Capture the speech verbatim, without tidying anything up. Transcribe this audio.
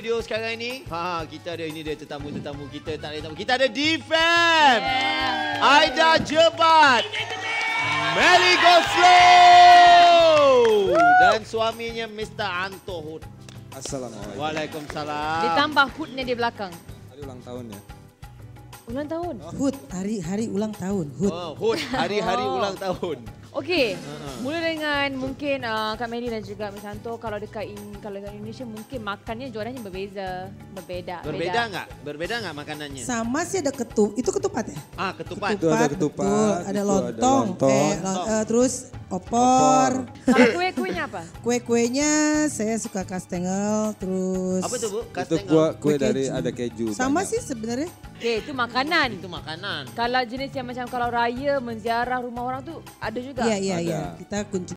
studio sekarang ini. Ha, kita ada ini dia tetamu-tetamu kita, tak ada tetamu. Kita ada D-Fam. Yeah. Aida Jebat. Melly Goslow. Dan suaminya Mister Anto Hood. Assalamualaikum. Waalaikumsalam. Ditambah Hoodnya di belakang. Hari ulang tahun ya. Ulang tahun? Hood, hari-hari ulang tahun. Hood. Oh, Hood, hari-hari Oh. ulang tahun. Okey, uh-huh. mula dengan mungkin uh, Kak Melly dan juga Miss Anto, kalau dekat in, kalau dekat Indonesia mungkin makannya jualannya berbeza, berbeda. Berbeda enggak? Berbeda enggak makanannya? Sama sih ada ketup, itu ketupat ya? Ah, ketupat. Itu ada ketupat, betul. Ada itu lontong, ada lontong. eh, lo- uh, terus opor. Kalau kue-kuenya apa? Kue-kuenya saya suka kastengel, terus Apa itu, Bu? Itu Kastengel. kue, kue Kue dari keju. ada keju. sama banyak. sih sebenarnya. Okey, itu makanan. Itu makanan. Kalau jenis yang macam kalau raya menziarah rumah orang tu ada juga. Iya, iya, iya. Ada. Kita kunci